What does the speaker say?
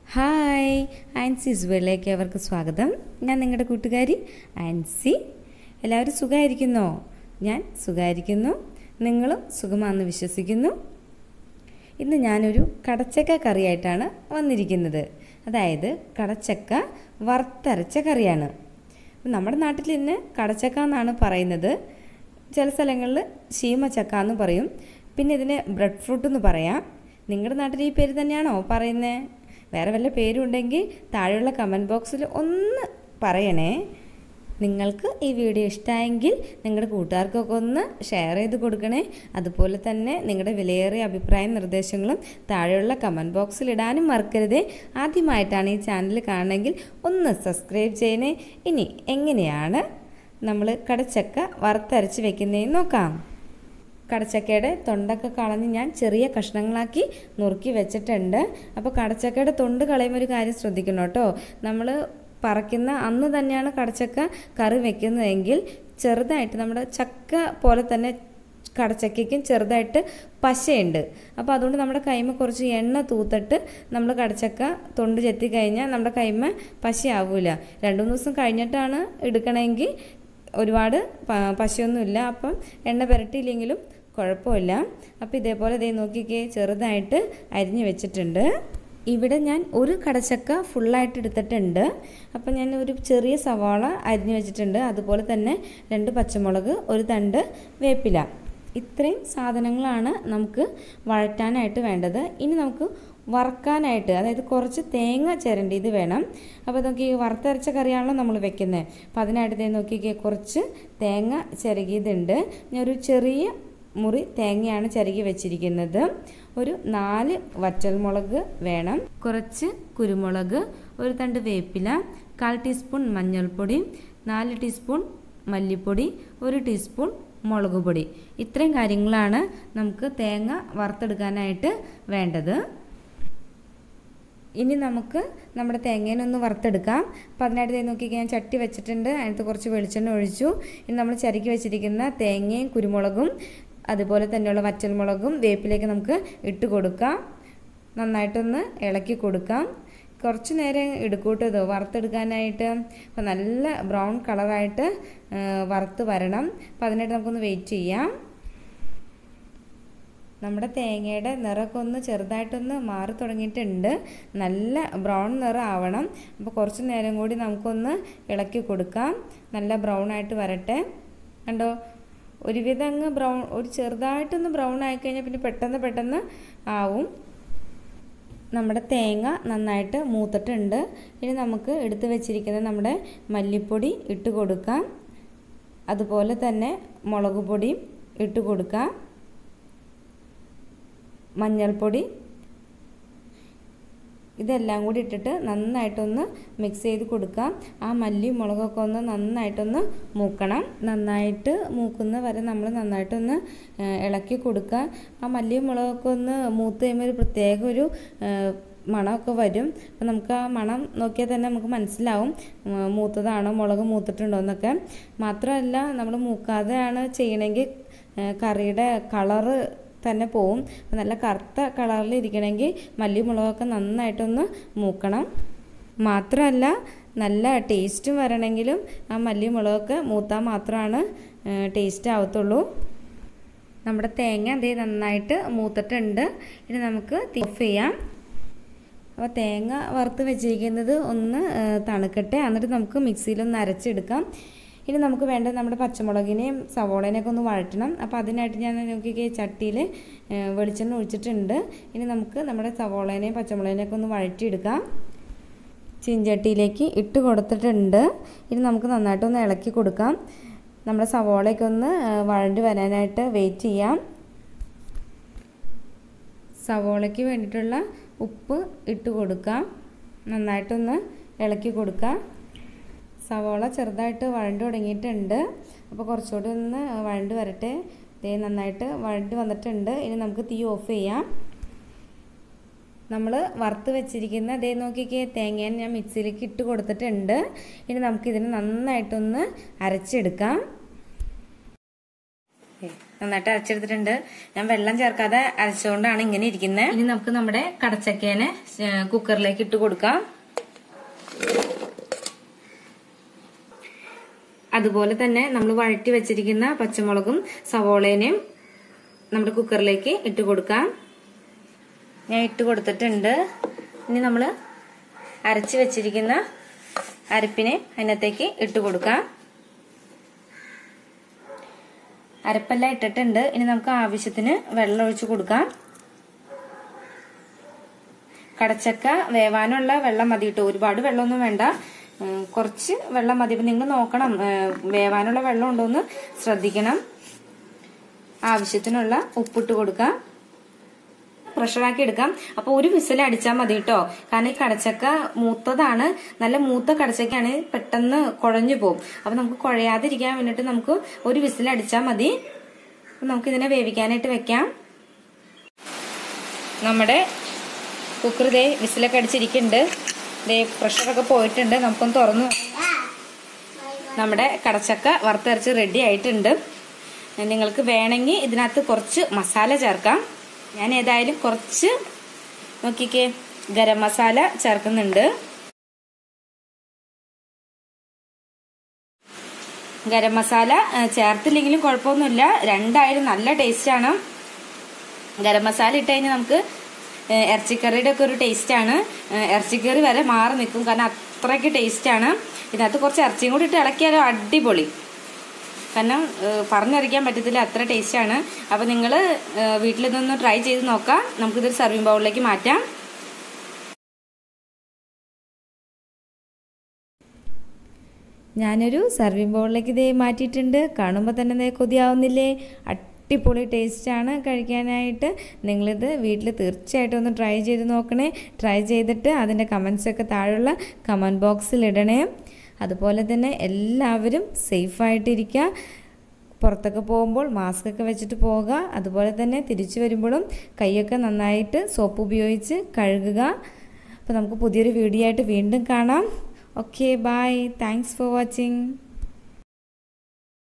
Hi, ആൻസീസ് വേൾഡിലേക്ക് അവർക്ക് സ്വാഗതം. ഞാൻ നിങ്ങളുടെ കൂട്ടുകാരി ആൻസി. എല്ലാവരും സുഖമായിരിക്കുന്നോ? ഞാൻ സുഖമായിരിക്കുന്നു, നിങ്ങളും സുഖമാണെന്ന് വിശ്വസിക്കുന്നു. ഇന്ന് ഞാനൊരു കടച്ചക്ക കറിയായിട്ടാണ് വന്നിരിക്കുന്നത്. അതായത് കടച്ചക്ക വറുത്തരച്ച കറിയാണ്. നമ്മുടെ നാട്ടിൽ ഇന്ന് കടച്ചക്ക എന്നാണ് പറയുന്നത്. ചില സ്ഥലങ്ങളിൽ ശീമച്ചക്ക എന്ന് പറയും. പിന്നെ ഇതിന് ബ്രെഡ് ഫ്രൂട്ട് എന്ന് പറയാം. നിങ്ങളുടെ നാട്ടിൽ ഈ പേര് തന്നെയാണോ പറയുന്നത്? വേറെ വല്ല പേരും ഉണ്ടെങ്കിൽ താഴെയുള്ള കമൻറ്റ് ബോക്സിൽ ഒന്ന് പറയണേ. നിങ്ങൾക്ക് ഈ വീഡിയോ ഇഷ്ടമായെങ്കിൽ നിങ്ങളുടെ കൂട്ടുകാർക്കൊക്കെ ഒന്ന് ഷെയർ ചെയ്ത് കൊടുക്കണേ. അതുപോലെ തന്നെ നിങ്ങളുടെ വിലയേറിയ അഭിപ്രായ നിർദ്ദേശങ്ങളും താഴെയുള്ള കമൻറ്റ് ബോക്സിൽ ഇടാനും മറക്കരുതേ. ആദ്യമായിട്ടാണ് ഈ ചാനൽ കാണണമെങ്കിൽ ഒന്ന് സബ്സ്ക്രൈബ് ചെയ്യണേ. ഇനി എങ്ങനെയാണ് നമ്മൾ കടച്ചക്ക വറുത്തരച്ച് വെക്കുന്നതെന്ന് നോക്കാം. കടച്ചക്കയുടെ തൊണ്ടൊക്കെ കളഞ്ഞ് ഞാൻ ചെറിയ കഷ്ണങ്ങളാക്കി നുറുക്കി വെച്ചിട്ടുണ്ട്. അപ്പോൾ കടച്ചക്കയുടെ തൊണ്ട് കളയുമ്പോൾ ഒരു കാര്യം ശ്രദ്ധിക്കണം കേട്ടോ. നമ്മൾ പറിക്കുന്ന അന്ന് തന്നെയാണ് കടച്ചക്ക കറി വെക്കുന്നതെങ്കിൽ ചെറുതായിട്ട് നമ്മുടെ ചക്ക പോലെ തന്നെ കടച്ചക്കയ്ക്കും ചെറുതായിട്ട് പശയുണ്ട്. അപ്പോൾ അതുകൊണ്ട് നമ്മുടെ കൈമ കുറച്ച് എണ്ണ തൂത്തിട്ട് നമ്മൾ കടച്ചക്ക തൊണ്ട് ചെത്തി കഴിഞ്ഞാൽ നമ്മുടെ കൈമ പശയാവില്ല. 2-3 ദിവസം കഴിഞ്ഞിട്ടാണ് എടുക്കണമെങ്കിൽ ഒരുപാട് പശയൊന്നുമില്ല. അപ്പം എണ്ണ പുരട്ടിയില്ലെങ്കിലും കുഴപ്പമില്ല. അപ്പോൾ ഇതേപോലെ നോക്കിക്കേ, ചെറുതായിട്ട് അരിഞ്ഞ് വെച്ചിട്ടുണ്ട്. ഇവിടെ ഞാൻ ഒരു കടച്ചക്ക ഫുള്ളായിട്ട് എടുത്തിട്ടുണ്ട്. അപ്പോൾ ഞാൻ ഒരു ചെറിയ സവാള അരിഞ്ഞ് വെച്ചിട്ടുണ്ട്. അതുപോലെ തന്നെ 2 പച്ചമുളക്, ഒരു തണ്ട് വേപ്പില. ഇത്രയും സാധനങ്ങളാണ് നമുക്ക് വഴറ്റാനായിട്ട് വേണ്ടത്. ഇനി നമുക്ക് വറുക്കാനായിട്ട്, അതായത് കുറച്ച് തേങ്ങ ചിരണ്ടിയത് വേണം. അപ്പോൾ നോക്കി, വറുത്തരച്ച കറിയാണല്ലോ നമ്മൾ വെക്കുന്നത്. അപ്പോൾ അതിനായിട്ട് നോക്കിക്കേ, കുറച്ച് തേങ്ങ ചിരകിയതുണ്ട്. ഞാനൊരു ചെറിയ മുറി തേങ്ങയാണ് ചിരകി വെച്ചിരിക്കുന്നത്. ഒരു 4 വറ്റൽമുളക് വേണം, കുറച്ച് കുരുമുളക്, ഒരു തണ്ട് വേപ്പില, 1/4 ടീസ്പൂൺ മഞ്ഞൾപ്പൊടി, 4 ടീസ്പൂൺ മല്ലിപ്പൊടി, 1 ടീസ്പൂൺ മുളക് പൊടി. ഇത്രയും കാര്യങ്ങളാണ് നമുക്ക് തേങ്ങ വറുത്തെടുക്കാനായിട്ട് വേണ്ടത്. ഇനി നമുക്ക് നമ്മുടെ തേങ്ങേനൊന്ന് വറുത്തെടുക്കാം. അപ്പോൾ അതിനായിട്ട് നോക്കി ഞാൻ ചട്ടി വെച്ചിട്ടുണ്ട്. അതിനകത്ത് കുറച്ച് വെളിച്ചെണ്ണ ഒഴിച്ചു. ഇനി നമ്മൾ ചരക്കി വെച്ചിരിക്കുന്ന തേങ്ങയും കുരുമുളകും അതുപോലെ തന്നെയുള്ള വറ്റൽമുളകും വേപ്പിലേക്ക് നമുക്ക് ഇട്ട് കൊടുക്കാം. നന്നായിട്ടൊന്ന് ഇളക്കി കൊടുക്കാം. കുറച്ച് നേരം എടുക്കൂട്ടത് വറുത്തെടുക്കാനായിട്ട്. അപ്പോൾ നല്ല ബ്രൗൺ കളറായിട്ട് വറുത്ത് വരണം. അപ്പോൾ അതിനായിട്ട് നമുക്കൊന്ന് വെയിറ്റ് ചെയ്യാം. നമ്മുടെ തേങ്ങയുടെ നിറമൊക്കെ ഒന്ന് ചെറുതായിട്ടൊന്ന് മാറി തുടങ്ങിയിട്ടുണ്ട്. നല്ല ബ്രൗൺ നിറം ആവണം. അപ്പോൾ കുറച്ച് നേരം കൂടി നമുക്കൊന്ന് ഇളക്കി കൊടുക്കാം. നല്ല ബ്രൗൺ ആയിട്ട് വരട്ടെ. കണ്ടോ, ഒരുവിധം അങ്ങ് ബ്രൗൺ, ഒരു ചെറുതായിട്ടൊന്ന് ബ്രൗൺ ആയിക്കഴിഞ്ഞാൽ പിന്നെ പെട്ടെന്ന് ആവും. നമ്മുടെ തേങ്ങ നന്നായിട്ട് മൂത്തിട്ടുണ്ട്. ഇനി നമുക്ക് എടുത്ത് വെച്ചിരിക്കുന്ന നമ്മുടെ മല്ലിപ്പൊടി ഇട്ട് കൊടുക്കാം. അതുപോലെ തന്നെ മുളക് പൊടിയും ഇട്ട് കൊടുക്കാം. മഞ്ഞൾപ്പൊടി, ഇതെല്ലാം കൂടി ഇട്ടിട്ട് നന്നായിട്ടൊന്ന് മിക്സ് ചെയ്ത് കൊടുക്കാം. ആ മല്ലി മുളകൊക്കെ ഒന്ന് നന്നായിട്ടൊന്ന് മൂക്കണം. നന്നായിട്ട് മൂക്കുന്ന വരെ നമ്മൾ നന്നായിട്ടൊന്ന് ഇളക്കി കൊടുക്കുക. ആ മല്ലി മുളകൊക്കെ ഒന്ന് മൂത്ത് കഴിയുമ്പോൾ ഒരു പ്രത്യേക ഒരു മണമൊക്കെ വരും. അപ്പോൾ നമുക്ക് ആ മണം നോക്കിയാൽ തന്നെ നമുക്ക് മനസ്സിലാവും മൂത്തതാണോ, മുളക് മൂത്തിട്ടുണ്ടോ എന്നൊക്കെ. മാത്രമല്ല, നമ്മൾ മൂക്കാതെയാണ് ചെയ്യണമെങ്കിൽ കറിയുടെ കളറ് തന്നെ പോവും. അപ്പോൾ നല്ല കറുത്ത കളറിൽ ഇരിക്കണമെങ്കിൽ മല്ലി മുളകൊക്കെ നന്നായിട്ടൊന്ന് മൂക്കണം. മാത്രമല്ല, നല്ല ടേസ്റ്റും വരണമെങ്കിലും ആ മല്ലി മുളകൊക്കെ മൂത്താൽ മാത്രമാണ് ടേസ്റ്റ് ആവത്തുള്ളൂ. നമ്മുടെ തേങ്ങ നന്നായിട്ട് മൂത്തിട്ടുണ്ട്. ഇനി നമുക്ക് ഓഫ് ചെയ്യാം. അപ്പോൾ തേങ്ങ വറുത്ത് വെച്ചിരിക്കുന്നത് ഒന്ന് തണുക്കട്ടെ. എന്നിട്ട് നമുക്ക് മിക്സിയിലൊന്ന് അരച്ചെടുക്കാം. ഇനി നമുക്ക് വേണ്ടത് നമ്മുടെ പച്ചമുളകിനെയും സവോളേനെയൊക്കെ ഒന്ന് വഴറ്റണം. അപ്പോൾ അതിനായിട്ട് ഞാൻ നോക്കി ചട്ടിയിൽ വെളിച്ചെണ്ണ ഒഴിച്ചിട്ടുണ്ട്. ഇനി നമുക്ക് നമ്മുടെ സവോളേനെയും പച്ചമുളകിനെയൊക്കെ ഒന്ന് വഴറ്റിയെടുക്കാം. ചീഞ്ചട്ടിയിലേക്ക് ഇട്ട് കൊടുത്തിട്ടുണ്ട്. ഇനി നമുക്ക് നന്നായിട്ടൊന്ന് ഇളക്കി കൊടുക്കാം. നമ്മുടെ സവോളയൊക്കെ ഒന്ന് വഴണ്ടി വരാനായിട്ട് വെയിറ്റ് ചെയ്യാം. സവോളയ്ക്ക് വേണ്ടിയിട്ടുള്ള ഉപ്പ് ഇട്ട് കൊടുക്കാം. നന്നായിട്ടൊന്ന് ഇളക്കി കൊടുക്കാം. സവോള ചെറുതായിട്ട് വഴണ്ട് തുടങ്ങിയിട്ടുണ്ട്. അപ്പോൾ കുറച്ചുകൂടി ഒന്ന് വഴണ്ട് വരട്ടെ. നന്നായിട്ട് വഴണ്ട് വന്നിട്ടുണ്ട്. ഇനി നമുക്ക് തീ ഓഫ് ചെയ്യാം. നമ്മൾ വറുത്ത് വെച്ചിരിക്കുന്ന നോക്കിക്കേ, തേങ്ങ ഞാൻ മിക്സിയിലേക്ക് ഇട്ട് കൊടുത്തിട്ടുണ്ട്. ഇനി നമുക്കിതിനെ നന്നായിട്ടൊന്ന് അരച്ചെടുക്കാം. നന്നായിട്ട് അരച്ചെടുത്തിട്ടുണ്ട്. ഞാൻ വെള്ളം ചേർക്കാതെ അരച്ചുകൊണ്ടാണ് ഇങ്ങനെ ഇരിക്കുന്നത്. ഇനി നമുക്ക് നമ്മുടെ കടച്ചക്കേനെ കുക്കറിലേക്ക് ഇട്ട് കൊടുക്കാം. അതുപോലെ തന്നെ നമ്മൾ വഴറ്റി വെച്ചിരിക്കുന്ന പച്ചമുളകും സവോളേനെയും നമ്മുടെ കുക്കറിലേക്ക് ഇട്ട് കൊടുക്കാം. ഞാൻ ഇട്ട് കൊടുത്തിട്ടുണ്ട്. ഇനി നമ്മൾ അരച്ച് വെച്ചിരിക്കുന്ന അരപ്പിനെ അതിനകത്തേക്ക് ഇട്ട് കൊടുക്കാം. അരപ്പെല്ലാം ഇട്ടിട്ടുണ്ട്. ഇനി നമുക്ക് ആവശ്യത്തിന് വെള്ളം ഒഴിച്ച് കൊടുക്കാം. കടച്ചക്ക വേവാനുള്ള വെള്ളം മതി കേട്ടോ, ഒരുപാട് വെള്ളമൊന്നും വേണ്ട, കുറച്ച് വെള്ളം മതി. അപ്പം നിങ്ങൾ നോക്കണം, വേവാനുള്ള വെള്ളം ഉണ്ടോയെന്ന് ശ്രദ്ധിക്കണം. ആവശ്യത്തിനുള്ള ഉപ്പിട്ട് കൊടുക്കാം. പ്രഷറാക്കി എടുക്കാം. അപ്പോൾ ഒരു വിസിൽ അടിച്ചാൽ മതി കേട്ടോ, കാരണം ഈ കടച്ചക്ക മൂത്തതാണ്, നല്ല മൂത്ത കടച്ചക്കയാണ്, പെട്ടെന്ന് കുഴഞ്ഞു പോകും. അപ്പൊ നമുക്ക് കുഴയാതിരിക്കാൻ വേണ്ടിട്ട് നമുക്ക് ഒരു വിസിൽ അടിച്ചാൽ മതി. നമുക്ക് ഇതിനെ വേവിക്കാനായിട്ട് വെക്കാം. നമ്മുടെ കുക്കർ ദേ വിസിലൊക്കെ അടിച്ചിരിക്കുന്നുണ്ട്. ദേ പ്രഷറൊക്കെ പോയിട്ടുണ്ട്. നമുക്കൊന്ന് തുറന്നു. നമ്മുടെ കടച്ചക്ക വറുത്തരച്ച് റെഡി ആയിട്ടുണ്ട്. നിങ്ങൾക്ക് വേണമെങ്കിൽ ഇതിനകത്ത് കുറച്ച് മസാല ചേർക്കാം. ഞാൻ ഏതായാലും കുറച്ച് നോക്കിക്കേ ഗരം മസാല ചേർക്കുന്നുണ്ട്. ഗരം മസാല ചേർത്തില്ലെങ്കിലും കുഴപ്പമൊന്നുമില്ല, രണ്ടായാലും നല്ല ടേസ്റ്റാണ്. ഗരം മസാല ഇട്ട് കഴിഞ്ഞാൽ നമുക്ക് ഇറച്ചിക്കറിയുടെ ഒക്കെ ഒരു ടേസ്റ്റാണ്. ഇറച്ചിക്കറി വരെ മാറി നിൽക്കും, കാരണം അത്രയ്ക്ക് ടേസ്റ്റാണ്. ഇതിനകത്ത് കുറച്ച് ഇറച്ചിയും കൂടി ഇട്ട് ഇളക്കിയാലോ അടിപൊളി, കാരണം പറഞ്ഞറിയിക്കാൻ പറ്റത്തില്ല, അത്ര ടേസ്റ്റാണ്. അപ്പോൾ നിങ്ങൾ വീട്ടിലിതൊന്ന് ട്രൈ ചെയ്ത് നോക്കാം. നമുക്കിതൊരു സർവിങ് ബൗളിലേക്ക് മാറ്റാം. ഞാനൊരു സർവിങ് ബൗളിലേക്ക് ഇതേ മാറ്റിയിട്ടുണ്ട്. കാണുമ്പോൾ തന്നെ കൊതിയാവുന്നില്ലേ? അടിപൊളി ടേസ്റ്റാണ് കഴിക്കാനായിട്ട്. നിങ്ങളിത് വീട്ടിൽ തീർച്ചയായിട്ടും ഒന്ന് ട്രൈ ചെയ്ത് നോക്കണേ. ട്രൈ ചെയ്തിട്ട് അതിൻ്റെ കമൻസൊക്കെ താഴെയുള്ള കമൻറ്റ് ബോക്സിൽ ഇടണേ. അതുപോലെ തന്നെ എല്ലാവരും സേഫായിട്ടിരിക്കുക. പുറത്തൊക്കെ പോകുമ്പോൾ മാസ്ക് ഒക്കെ വെച്ചിട്ട് പോവുക. അതുപോലെ തന്നെ തിരിച്ചു വരുമ്പോഴും കൈയൊക്കെ നന്നായിട്ട് സോപ്പ് ഉപയോഗിച്ച് കഴുകുക. അപ്പോൾ നമുക്ക് പുതിയൊരു വീഡിയോ ആയിട്ട് വീണ്ടും കാണാം. Okay, bye. Thanks for watching.